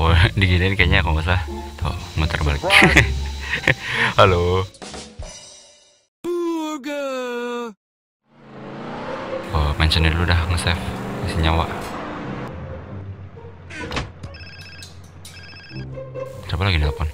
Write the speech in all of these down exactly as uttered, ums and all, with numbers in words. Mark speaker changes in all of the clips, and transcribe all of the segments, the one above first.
Speaker 1: Oh, diginiin kayaknya kalau nggak salah. Tuh, muter balik. Halo. Oh, mentionin dulu dah, nge-save isi nyawa. Siapa lagi nelpon?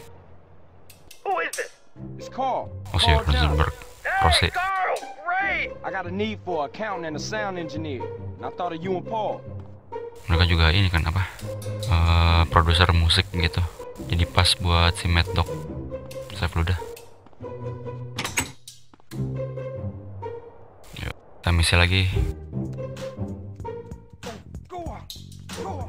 Speaker 1: Oh, si Rosenberg. Rose.
Speaker 2: I got a need for an accountant and a sound engineer. And I thought of you and Paul.
Speaker 1: Mereka juga ini kan apa? Uh, produser musik gitu. Jadi pas buat si Mad Dog. Save dulu dah. Yuk, kita misi lagi.
Speaker 2: Go on. Go on.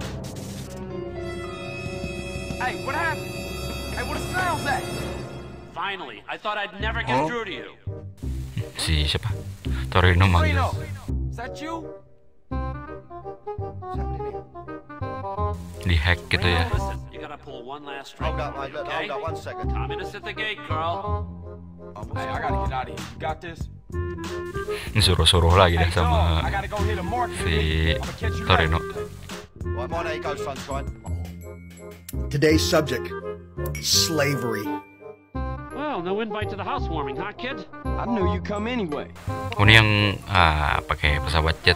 Speaker 2: Hey, what happened? Hey, what the sound's that?
Speaker 3: Finally, I thought I'd never get through to you.
Speaker 1: Si siapa? Torino manggil.
Speaker 2: Reno, is that you? What's happening here?
Speaker 1: Di hack gitu ya.
Speaker 3: Listen, you gotta pull one last string.
Speaker 4: Hold up, mate. Look,
Speaker 3: Okay?
Speaker 4: hold up, one second.
Speaker 3: Communist at the gate, Carl.
Speaker 2: Hey, I gotta get out of here. You got this?
Speaker 1: Suruh-suruh lagi dah
Speaker 2: Hey, Carl,
Speaker 1: sama
Speaker 2: I gotta go hit a market.
Speaker 1: si
Speaker 2: I'ma catch you
Speaker 1: Torino.
Speaker 2: later.
Speaker 4: Right, mine, there you go, sunshine.
Speaker 5: Today's subject, slavery.
Speaker 3: Well, no invite to the housewarming, huh, kid?
Speaker 2: I knew you'd come anyway.
Speaker 1: Oh, ini yang ah pakai pesawat jet.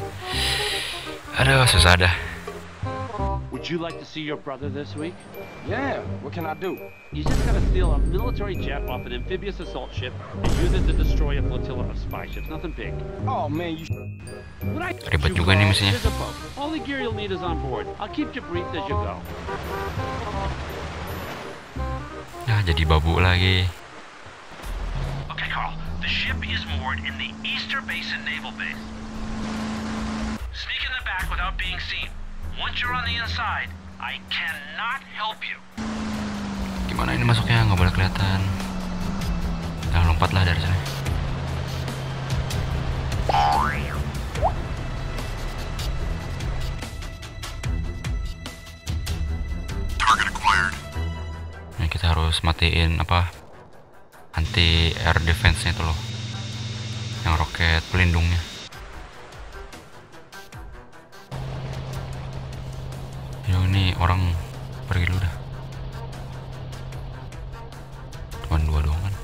Speaker 1: Aduh, susah dah.
Speaker 3: Would you like to see your brother this week?
Speaker 2: Yeah, what can I do?
Speaker 3: You just gotta steal a military jet off an amphibious assault ship and use it to destroy a flotilla of spy ships. Nothing big.
Speaker 2: Oh man, you.
Speaker 3: What I
Speaker 1: Ribet juga nih misinya.
Speaker 3: There's a boat. All the gear you'll need is on board. I'll keep you briefed as you go.
Speaker 1: Nah, jadi babu lagi.
Speaker 6: Okay, Carl. The ship is moored in the Easter Basin Naval Base. Sneak in the back without being seen. Once you're on the inside, I cannot help you.
Speaker 1: Gimana ini masuknya? Nggak boleh kelihatan. Nah, lompatlah dari sini.
Speaker 5: Target acquired.
Speaker 1: Nah, kita harus matiin apa? Anti air defense-nya itu loh. Yang roket pelindungnya. Yo, ini orang pergi dulu dah. Cuman dua doang kan.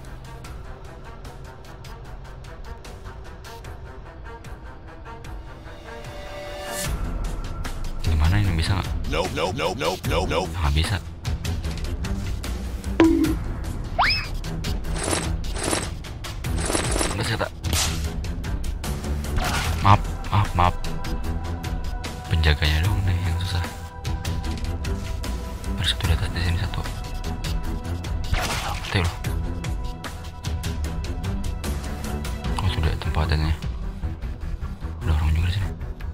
Speaker 1: Gimana ini, bisa nggak?
Speaker 5: Nope, nope, nope, nope, nope, nope.
Speaker 1: Nggak bisa. Nggak sih, tak. Maaf, maaf, maaf. Penjaganya dong nih yang susah. Harus satu di atas, di sini satu. Mati loh. Oh, sudah tempatannya. Udah orang juga di sini.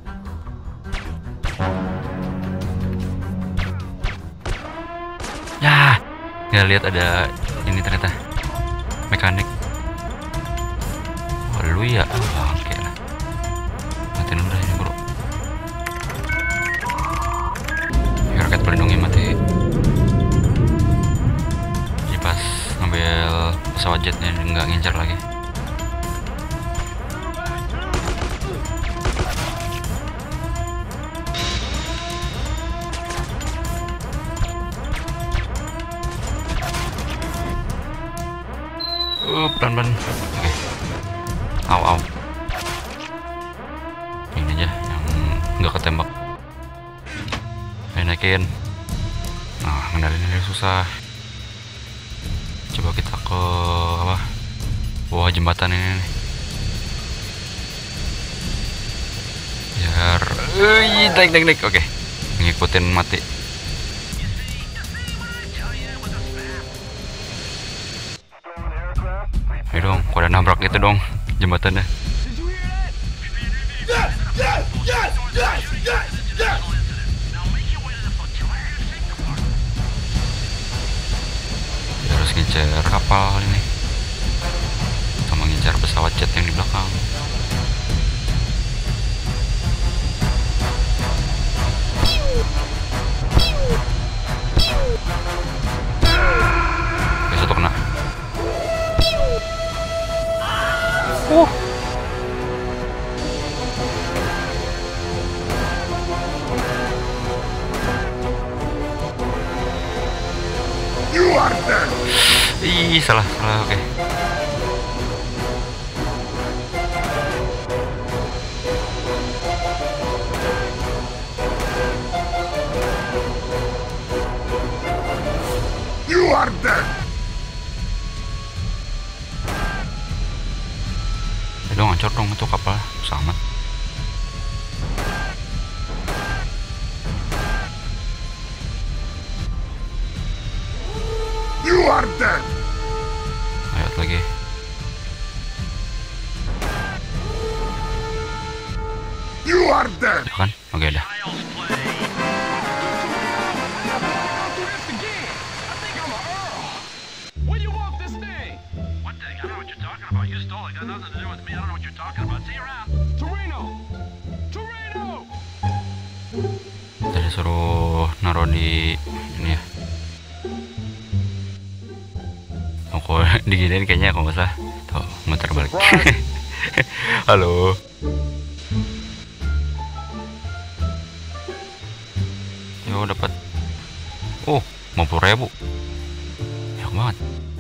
Speaker 1: Ya, nggak lihat ada ini ternyata mekanik. Oh, lu ya, oh, bangke lah. Matiin udah ini bro. Roket pelindungnya mati. Jadi pas ngambil pesawat jetnya nggak ngincar lagi. Uh, pelan-pelan. Oke. Au, au. Ini aja yang nggak ketembak. Ayo naikin. Nah, ngendalinya susah. Coba kita ke apa? Bawah jembatan ini nih. Biar eh naik naik naik. Oke. Ngikutin mati. Ayo dong, kok ada nabrak itu dong jembatannya. Kita harus ngincer kapal ini sama ngincer pesawat jet yang di belakang. Oke, satu kena. Uh.
Speaker 5: dead.
Speaker 1: Ih, salah, salah, oke.
Speaker 5: You are dead.
Speaker 1: Eh, dong, hancur dong itu kapal, sama.
Speaker 5: You are dead.
Speaker 1: Ayo lagi.
Speaker 5: You are dead.
Speaker 1: Kan? Oke dah.
Speaker 6: Child's play.
Speaker 2: I'll do this again. I think I'm a Earl. Where you want this thing?
Speaker 6: What thing? I don't know what you're talking about. You stole it. Got nothing to do with me. I don't know what you're talking about. See you around.
Speaker 2: Torino. Torino.
Speaker 1: Tadi suruh naruh di ini ya. Oh, kok diginiin kayaknya kalau nggak salah. Tuh, muter balik. Halo. Yo, dapat. Oh, lima puluh ribu. Banyak banget.